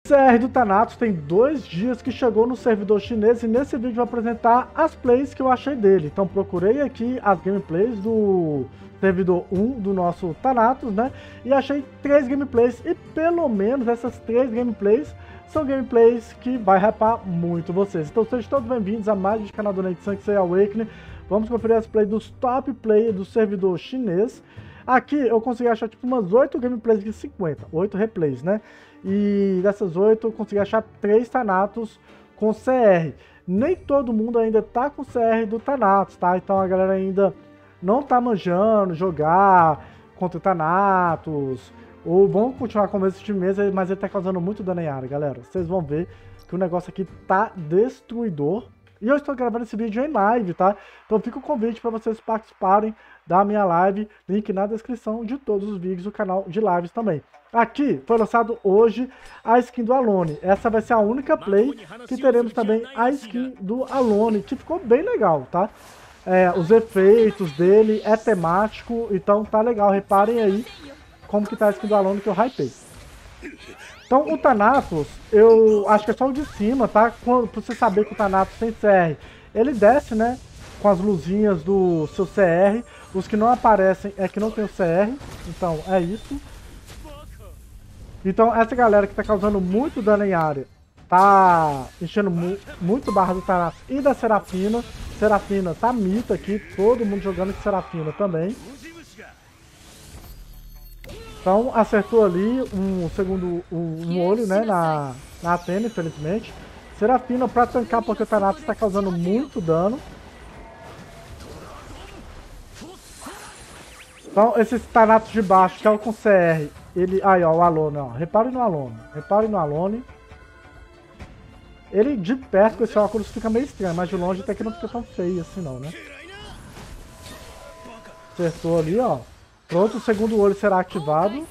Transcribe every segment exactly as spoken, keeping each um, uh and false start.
C R do Thanatos tem dois dias que chegou no servidor chinês e nesse vídeo eu vou apresentar as plays que eu achei dele. Então procurei aqui as gameplays do servidor um do nosso Thanatos, né? E achei três gameplays e pelo menos essas três gameplays são gameplays que vai hypar muito vocês. Então sejam todos bem-vindos a mais um canal do Nate Awakening. Vamos conferir as plays dos top players do servidor chinês. Aqui eu consegui achar tipo umas oito gameplays de cinquenta, oito replays, né? E dessas oito eu consegui achar três Thanatos com C R. Nem todo mundo ainda tá com C R do Thanatos, tá? Então a galera ainda não tá manjando jogar contra o Thanatos. Ou vão continuar com esse time mesmo, mas ele tá causando muito dano em área, galera. Vocês vão ver que o negócio aqui tá destruidor. E eu estou gravando esse vídeo em live, tá? Então fica o convite para vocês participarem da minha live. Link na descrição de todos os vídeos do canal de lives também. Aqui foi lançado hoje a skin do Alone. Essa vai ser a única play que teremos também a skin do Alone, que ficou bem legal, tá? É, os efeitos dele é temático, então tá legal. Reparem aí como que tá a skin do Alone que eu hypei. Então o Thanatos, eu acho que é só o de cima, tá? Quando, pra você saber que o Thanatos tem C R, ele desce, né? Com as luzinhas do seu C R. Os que não aparecem é que não tem o C R. Então é isso. Então essa galera que tá causando muito dano em área, tá enchendo mu muito barra do Thanatos e da Serafina. Serafina tá mito aqui, todo mundo jogando com Serafina também. Então acertou ali um segundo um, um olho, né, na, na Athena, infelizmente. Serafina pra tancar porque o Thanatos está causando muito dano. Então esses Thanatos de baixo, que é o com C R, ele... Aí ó, o Alone, ó. Reparem no Alone. Reparem no Alone. Ele de perto com esse óculos fica meio estranho, mas de longe até que não fica tão feio assim não, né? Acertou ali, ó. Pronto, o segundo olho será ativado.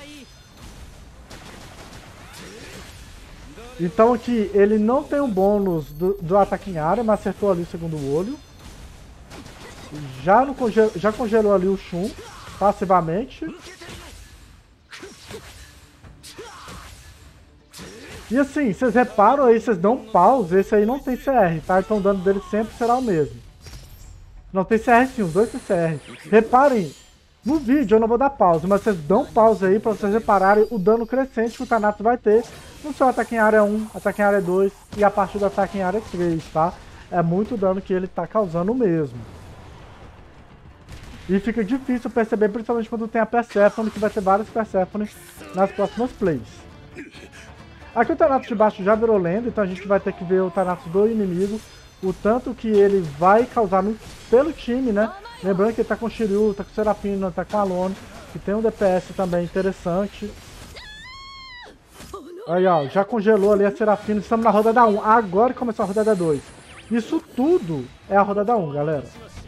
Então aqui ele não tem um bônus do, do ataque em área, mas acertou ali o segundo olho. Já, no conge já congelou ali o Shun passivamente. E assim, vocês reparam aí, vocês dão pause, esse aí não tem C R, tá? Então o dano dele sempre será o mesmo. Não tem C R sim, os dois tem C R. Reparem. No vídeo eu não vou dar pausa, mas vocês dão pausa aí para vocês repararem o dano crescente que o Thanatos vai ter no seu ataque em área um, ataque em área dois e a partir do ataque em área três, tá? É muito dano que ele tá causando mesmo. E fica difícil perceber, principalmente quando tem a Persephone, que vai ter várias Persephone nas próximas plays. Aqui o Thanatos de baixo já virou lenda, então a gente vai ter que ver o Thanatos do inimigo, o tanto que ele vai causar no, pelo time, né? Lembrando que ele tá com o Shiryu, tá com o Serafina, tá com a Alone, que tem um D P S também interessante. Aí ó, já congelou ali a Serafina, estamos na rodada um, agora começou a rodada dois. Isso tudo é a rodada um, galera.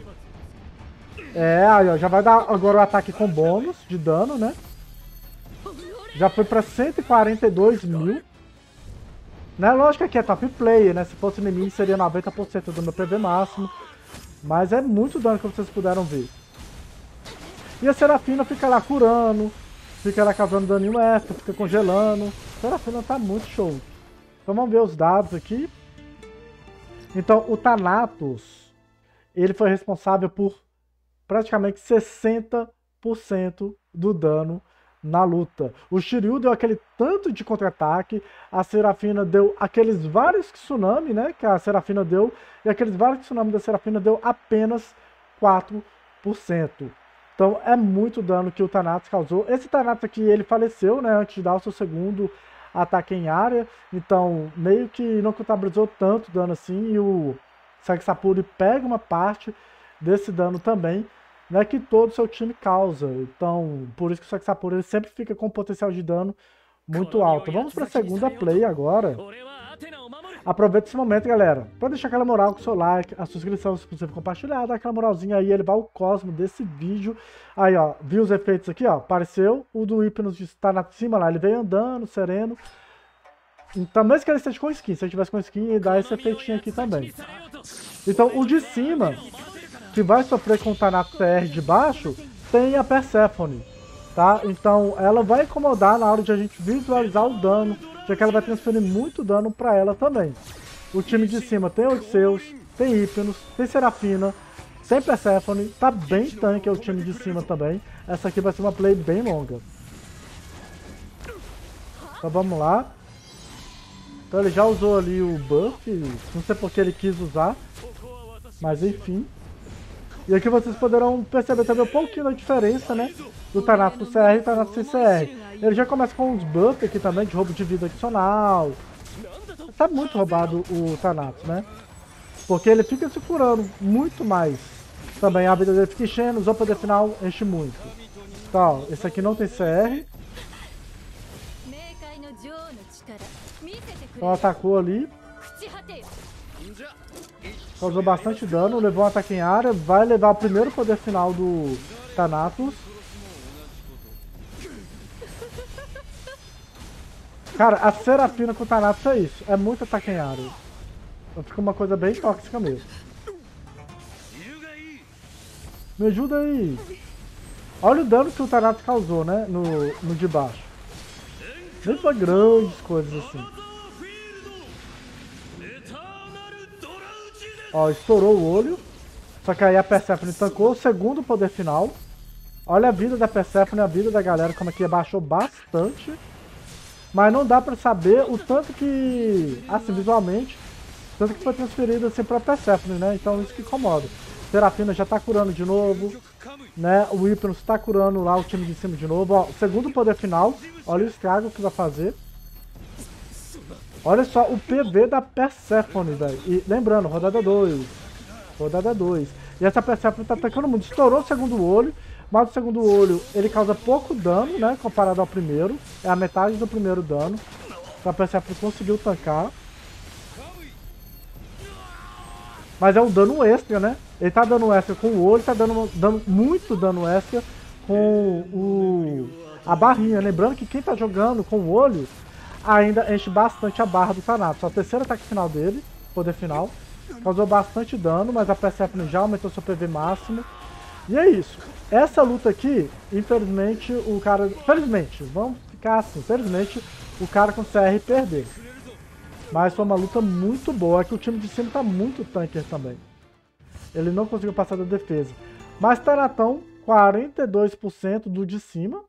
É, aí ó, já vai dar agora o ataque com bônus de dano, né? Já foi pra cento e quarenta e dois mil. Né? Lógico que aqui é top player, né? Se fosse em mim seria noventa por cento do meu P V máximo. Mas é muito dano que vocês puderam ver. E a Serafina fica lá curando, fica lá causando daninho extra, fica congelando. A Serafina tá muito show. Então vamos ver os dados aqui. Então o Thanatos, ele foi responsável por praticamente sessenta por cento do dano na luta. O Shiryu deu aquele tanto de contra-ataque, a Serafina deu aqueles vários tsunami, né, que a Serafina deu, e aqueles vários tsunami da Serafina deu apenas quatro por cento. Então é muito dano que o Thanatos causou. Esse Thanatos aqui, ele faleceu, né, antes de dar o seu segundo ataque em área, então meio que não contabilizou tanto dano assim, e o Sagisapuri pega uma parte desse dano também, não é que todo o seu time causa. Então, por isso que o Sagisapuri ele sempre fica com um potencial de dano muito alto. Vamos para a segunda play agora. Aproveita esse momento, galera, para deixar aquela moral com o seu like, a sua inscrição, se possível compartilhar, dá aquela moralzinha aí, elevar o cosmo desse vídeo. Aí, ó, viu os efeitos aqui, ó, apareceu o do Hypnos de estar na cima lá, ele veio andando, sereno. Então, mesmo que ele esteja com skin, se ele tivesse com skin, ele dá esse efeitinho aqui também. Então, o de cima, que vai sofrer com o Thanatos C R de baixo, tem a Persephone, tá? Então ela vai incomodar na hora de a gente visualizar o dano já que ela vai transferir muito dano pra ela também. O time de cima tem Odisseus, tem Hypnos, tem Serafina, tem Persephone, tá bem tanque o time de cima também. Essa aqui vai ser uma play bem longa. Então vamos lá. Então ele já usou ali o buff, não sei porque ele quis usar, mas enfim. E aqui vocês poderão perceber também um pouquinho da diferença, né, do Thanatos com C R e Thanatos sem C R. Ele já começa com uns buffs aqui também, de roubo de vida adicional. Tá muito roubado o Thanatos, né? Porque ele fica se curando muito mais. Também a vida dele fica enchendo, usou o poder final, enche muito. Então, esse aqui não tem C R. Então atacou ali. Causou bastante dano, levou um ataque em área. Vai levar o primeiro poder final do Thanatos. Cara, a Serafina com o Thanatos é isso. É muito ataque em área. Então fica uma coisa bem tóxica mesmo. Me ajuda aí. Olha o dano que o Thanatos causou, né? No, no de baixo. Nem foi grandes coisas assim. Ó, estourou o olho. Só que aí a Persephone tancou o segundo poder final. Olha a vida da Persephone, a vida da galera, como aqui abaixou bastante. Mas não dá pra saber o tanto que, assim, visualmente, tanto que foi transferido assim pra Persephone, né? Então isso que incomoda. Serafina já tá curando de novo, né? O Hypnos tá curando lá o time de cima de novo. Ó, o segundo poder final, olha o estrago que vai fazer. Olha só o P V da Persephone, velho. E lembrando, rodada dois. Rodada dois. E essa Persephone tá atacando muito. Estourou o segundo olho, mas o segundo olho ele causa pouco dano, né? Comparado ao primeiro. É a metade do primeiro dano. Então a Persephone conseguiu tancar. Mas é um dano extra, né? Ele tá dando extra com o olho, tá dando, dando muito dano extra com o, a barrinha. Lembrando que quem tá jogando com o olho ainda enche bastante a barra do Thanatos. O terceiro ataque final dele, poder final, causou bastante dano, mas a Persephone já aumentou seu P V máximo. E é isso. Essa luta aqui, infelizmente, o cara... Felizmente, vamos ficar assim. Felizmente, o cara com C R perdeu. Mas foi uma luta muito boa, que o time de cima tá muito tanker também. Ele não conseguiu passar da defesa. Mas Tanatão, quarenta e dois por cento do de cima.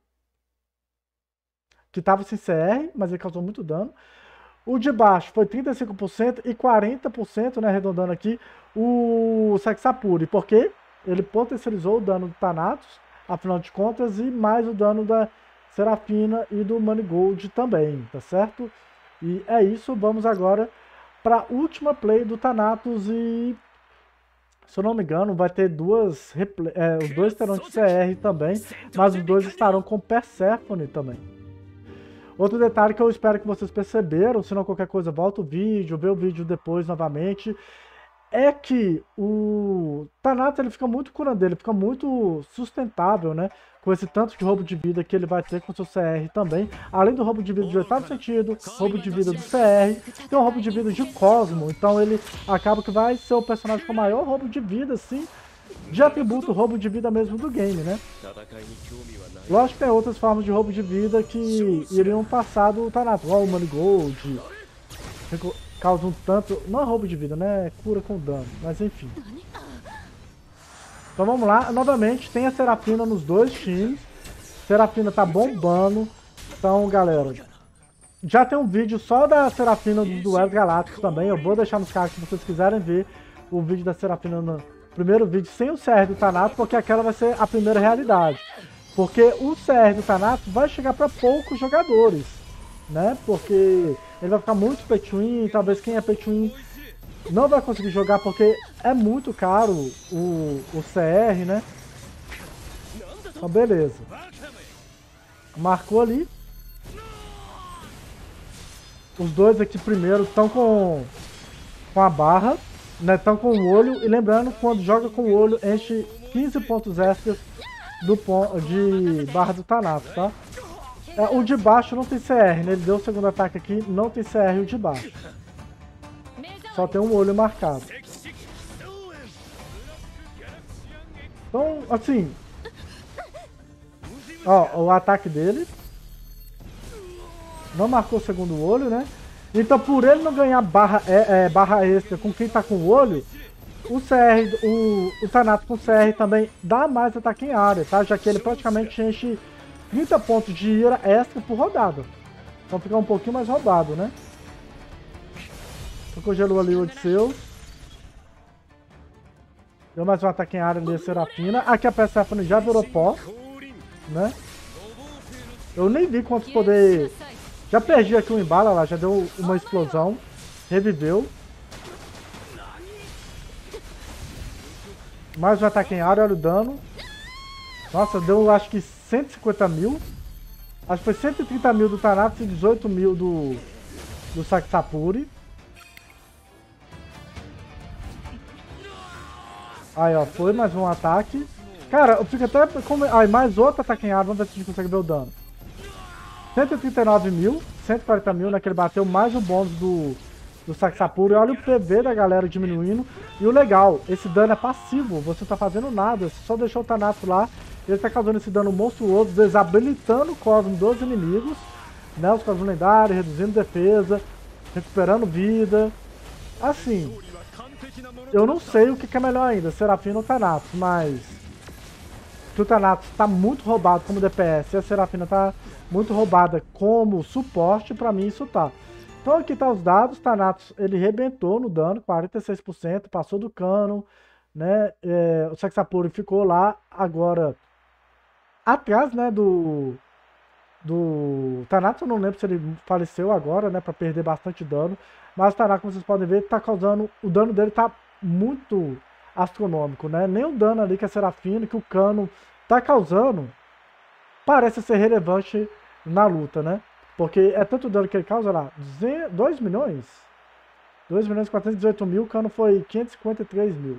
Que tava sem C R, mas ele causou muito dano. O de baixo foi trinta e cinco por cento e quarenta por cento, né, arredondando aqui, o Sexapuri. Porque ele potencializou o dano do Thanatos, afinal de contas, e mais o dano da Serafina e do Manigold também, tá certo? E é isso, vamos agora para a última play do Thanatos e, se eu não me engano, vai ter duas, é, os dois terão de C R também, mas os dois estarão com Persephone também. Outro detalhe que eu espero que vocês perceberam, se não qualquer coisa, volta o vídeo, vê o vídeo depois novamente, é que o Thanatos ele fica muito curando, ele fica muito sustentável, né? Com esse tanto de roubo de vida que ele vai ter com seu C R também. Além do roubo de vida de oitavo sentido, roubo de vida do C R, tem um roubo de vida de Cosmo. Então ele acaba que vai ser o personagem com maior roubo de vida, assim, de atributo roubo de vida mesmo do game, né? Lógico que tem outras formas de roubo de vida que iriam passar do Thanatos, igual o Manigold, causa um tanto... Não é roubo de vida, né? É cura com dano, mas enfim. Então vamos lá, novamente tem a Serafina nos dois times. Serafina tá bombando. Então galera, já tem um vídeo só da Serafina dos Duelos Galácticos também. Eu vou deixar nos cards se vocês quiserem ver o vídeo da Serafina no primeiro vídeo sem o C R do Thanatos, porque aquela vai ser a primeira realidade. Porque o C R do Thanatos vai chegar para poucos jogadores, né? Porque ele vai ficar muito pay to win, talvez quem é pay to win não vai conseguir jogar porque é muito caro o, o C R, né? Então beleza. Marcou ali. Os dois aqui primeiro estão com, com a barra, né? Estão com o olho. E lembrando, quando joga com o olho, enche quinze pontos extras do, de barra do Thanatos, tá? É, o de baixo não tem C R, né? Ele deu o segundo ataque aqui, não tem C R o de baixo. Só tem um olho marcado. Então, assim... Ó, o ataque dele. Não marcou o segundo olho, né? Então, por ele não ganhar barra, é, é, barra extra com quem tá com o olho, o C R, o, o Thanatos com C R também dá mais ataque em área, tá? Já que ele praticamente enche trinta pontos de ira extra por rodada. Então fica um pouquinho mais roubado, né? Então congelou ali o Odisseu. Deu mais um ataque em área ali a Serafina. Aqui a Persephone já virou pó, né? Eu nem vi quantos poder... Já perdi aqui o embalo, lá já deu uma explosão. Reviveu. Mais um ataque em área, olha o dano. Nossa, deu acho que cento e cinquenta mil. Acho que foi cento e trinta mil do Thanatos e dezoito mil do, do Saxapuri. Aí, ó, foi mais um ataque. Cara, eu fico até... Como... Aí, mais outro ataque em área, vamos ver se a gente consegue ver o dano. cento e trinta e nove mil, cento e quarenta mil, né, que ele bateu mais o bônus do, do Saxapuri. Olha o P V da galera diminuindo. E o legal, esse dano é passivo, você não tá fazendo nada, você só deixou o Thanatos lá. Ele tá causando esse dano monstruoso, desabilitando o Cosmo dos inimigos, né, os Cosmos lendários, reduzindo defesa, recuperando vida. Assim, eu não sei o que é melhor ainda, Serafina ou Thanatos, mas que o Thanatos tá muito roubado como D P S e a Serafina tá muito roubada como suporte, pra mim isso tá. Então aqui tá os dados, Thanatos ele rebentou no dano, quarenta e seis por cento, passou do cano, né, é, o Saxapuri ficou lá agora atrás, né, do do Thanatos. Eu não lembro se ele faleceu agora, né, pra perder bastante dano, mas o Thanatos, como vocês podem ver, tá causando, o dano dele tá muito astronômico, né, nem o dano ali que a Serafina, que o cano tá causando, parece ser relevante na luta, né, porque é tanto dano que ele causa lá, dois milhões? dois milhões e quatrocentos e dezoito mil, o cano foi quinhentos e cinquenta e três mil.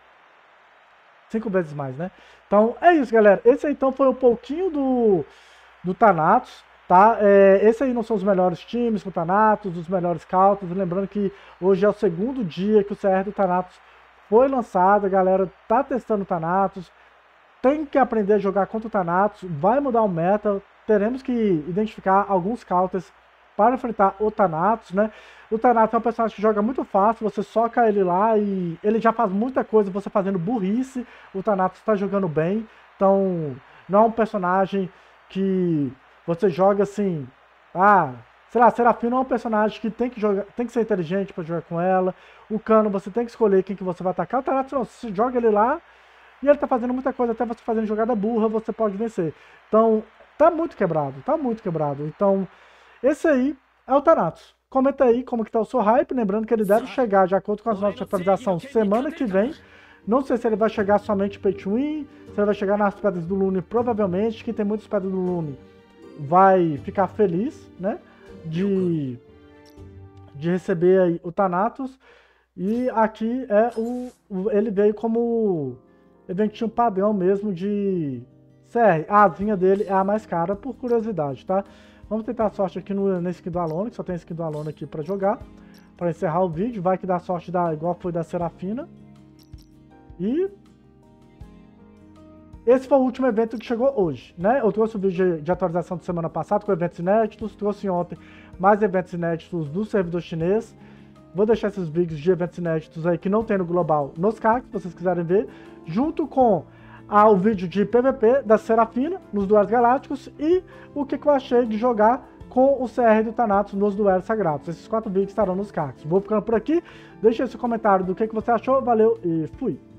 Cinco vezes mais, né? Então, é isso, galera. Esse aí, então, foi um pouquinho do, do Thanatos, tá? É, esse aí não são os melhores times com o Thanatos, os melhores cautos. Lembrando que hoje é o segundo dia que o C R do Thanatos foi lançado. A galera tá testando o Thanatos. Tem que aprender a jogar contra o Thanatos. Vai mudar o meta. Teremos que identificar alguns counters para enfrentar o Thanatos, né? O Thanatos é um personagem que joga muito fácil, você soca ele lá e ele já faz muita coisa, você fazendo burrice, o Thanatos está jogando bem, então não é um personagem que você joga assim, ah, sei lá, Serafina é um personagem que tem que, jogar, tem que ser inteligente para jogar com ela, o Cano você tem que escolher quem que você vai atacar, o Thanatos não, você joga ele lá e ele tá fazendo muita coisa, até você fazendo jogada burra, você pode vencer. Então, tá muito quebrado, tá muito quebrado, então... Esse aí é o Thanatos. Comenta aí como que tá o seu hype, lembrando que ele deve chegar de acordo com as notas de atualização semana que vem. Não sei se ele vai chegar somente pay to win, se ele vai chegar nas pedras do Lune, provavelmente. Quem tem muitas pedras do Lune vai ficar feliz, né, de, de receber aí o Thanatos. E aqui é o, o ele veio como eventinho padrão mesmo de C R. A asinha dele é a mais cara, por curiosidade, tá? Vamos tentar a sorte aqui no, na skin do Alona, que só tem skin do Alona aqui pra jogar. Pra encerrar o vídeo, vai que dá sorte da, igual foi da Serafina. E... esse foi o último evento que chegou hoje, né? Eu trouxe o vídeo de, de atualização de semana passada com eventos inéditos, trouxe ontem mais eventos inéditos do servidor chinês. Vou deixar esses vídeos de eventos inéditos aí que não tem no global nos cards, se vocês quiserem ver, junto com ao vídeo de P V P da Serafina nos duelos galácticos e o que, que eu achei de jogar com o C R do Thanatos nos duelos sagrados. Esses quatro vídeos estarão nos cards. Vou ficando por aqui, deixe esse comentário do que, que você achou, valeu e fui!